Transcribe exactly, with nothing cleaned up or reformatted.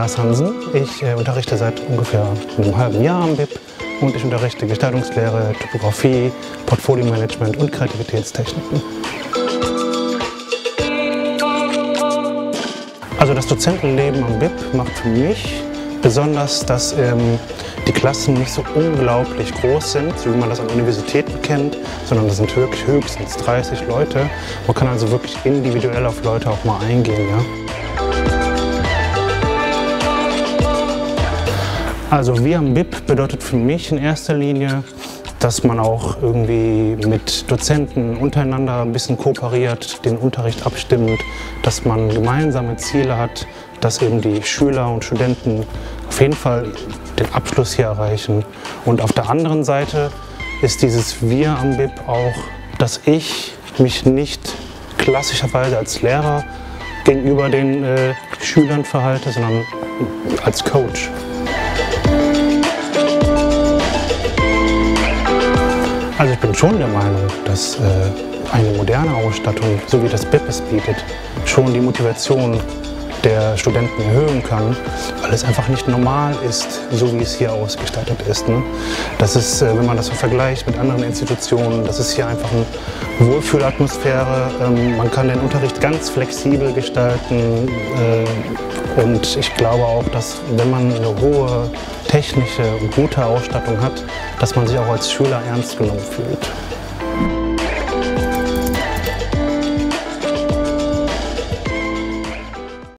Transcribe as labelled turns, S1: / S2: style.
S1: Lars Hansen. Ich äh, unterrichte seit ungefähr einem halben Jahr am B I P und ich unterrichte Gestaltungslehre, Typografie, Portfolio-Management und Kreativitätstechniken. Also das Dozentenleben am B I P macht für mich besonders, dass ähm, die Klassen nicht so unglaublich groß sind, so wie man das an Universitäten kennt, sondern das sind wirklich höchstens dreißig Leute. Man kann also wirklich individuell auf Leute auch mal eingehen. Ja? Also wir am B I P bedeutet für mich in erster Linie, dass man auch irgendwie mit Dozenten untereinander ein bisschen kooperiert, den Unterricht abstimmt, dass man gemeinsame Ziele hat, dass eben die Schüler und Studenten auf jeden Fall den Abschluss hier erreichen. Und auf der anderen Seite ist dieses Wir am B I P auch, dass ich mich nicht klassischerweise als Lehrer gegenüber den äh, Schülern verhalte, sondern als Coach. Also ich bin schon der Meinung, dass äh, eine moderne Ausstattung, so wie das B I P es bietet, schon die Motivation der Studenten erhöhen kann, weil es einfach nicht normal ist, so wie es hier ausgestattet ist. Ne? Das ist, äh, wenn man das so vergleicht mit anderen Institutionen, das ist hier einfach eine Wohlfühlatmosphäre. Ähm, man kann den Unterricht ganz flexibel gestalten äh, und ich glaube auch, dass wenn man eine hohe technische und gute Ausstattung hat, dass man sich auch als Schüler ernst genommen fühlt.